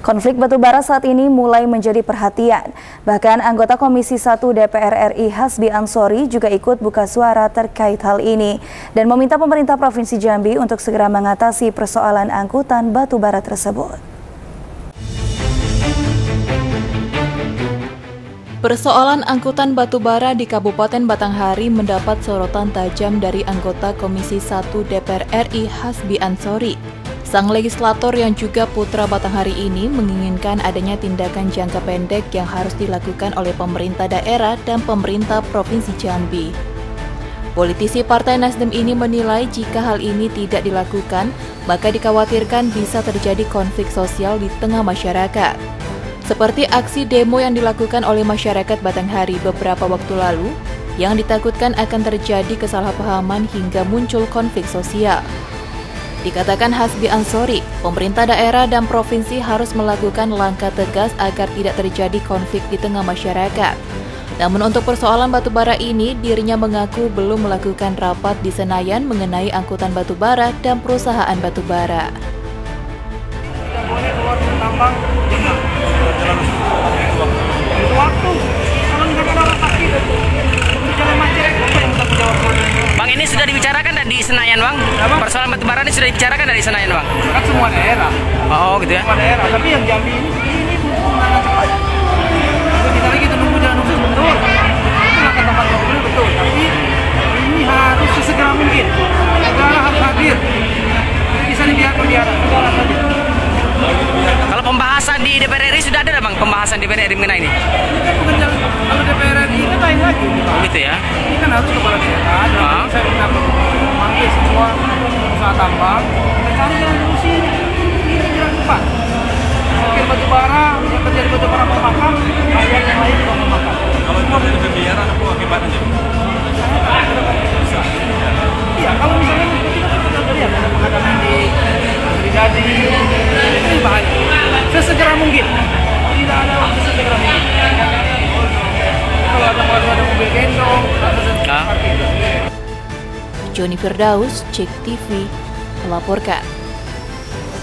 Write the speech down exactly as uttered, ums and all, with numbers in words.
Konflik batubara saat ini mulai menjadi perhatian. Bahkan anggota Komisi satu D P R R I Hasbi Ansori juga ikut buka suara terkait hal ini dan meminta pemerintah Provinsi Jambi untuk segera mengatasi persoalan angkutan batubara tersebut. Persoalan angkutan batubara di Kabupaten Batanghari mendapat sorotan tajam dari anggota Komisi satu D P R R I Hasbi Ansori. Sang legislator yang juga putra Batanghari ini menginginkan adanya tindakan jangka pendek yang harus dilakukan oleh pemerintah daerah dan pemerintah Provinsi Jambi. Politisi Partai Nasdem ini menilai jika hal ini tidak dilakukan, maka dikhawatirkan bisa terjadi konflik sosial di tengah masyarakat. Seperti aksi demo yang dilakukan oleh masyarakat Batanghari beberapa waktu lalu, yang ditakutkan akan terjadi kesalahpahaman hingga muncul konflik sosial. Dikatakan Hasbi Ansori, pemerintah daerah dan provinsi harus melakukan langkah tegas agar tidak terjadi konflik di tengah masyarakat. Namun untuk persoalan batubara ini, dirinya mengaku belum melakukan rapat di Senayan mengenai angkutan batubara dan perusahaan batubara. Tidak boleh keluar dari tambang, itu waktu. Kalau nggak ada orang pasti itu jalan macet, apa yang kita jawab? Bang, ini sudah dibicarakan di Senayan, Bang? Apa? Persoalan batubara ini sudah dibicarakan dari Senayan, Bang? Kan semua daerah. Oh, gitu ya? Semua daerah, tapi yang Jambi ini, ini butuh penanganan cepat. Kita lagi kita nunggu jalan khusus, betul. Itu langkah tempat mobil, betul. Tapi ini harus sesegera mungkin. Negara harus hadir. Ini bisa dibiarkan biarkan. Negara hadir. Kalau pembahasan di D P R R I sudah ada, Bang? Pembahasan di D P R R I mengenai ini? Ini kan bukan jalan, kalau D P R R I kan lain lagi. Oh, gitu ya? Ini kan harus kepala daerah. Dan saya minta memanggil semua usaha tambang dan cari jalan solusi. Ini jalan cepat. Mungkin batubara yang terjadi batubara memakan, bagian yang lain juga memakan. Kalau itu dari B P R apa akibatnya? Iya, kalau misalnya kita kan sudah lihat ada pengadanan di Jadi ini bahaya. Sesegera mungkin. Tidak ada waktu sesegera mungkin. Kalau ada ada mobil gendong, nah. Joni Firdaus, Cek T V, melaporkan.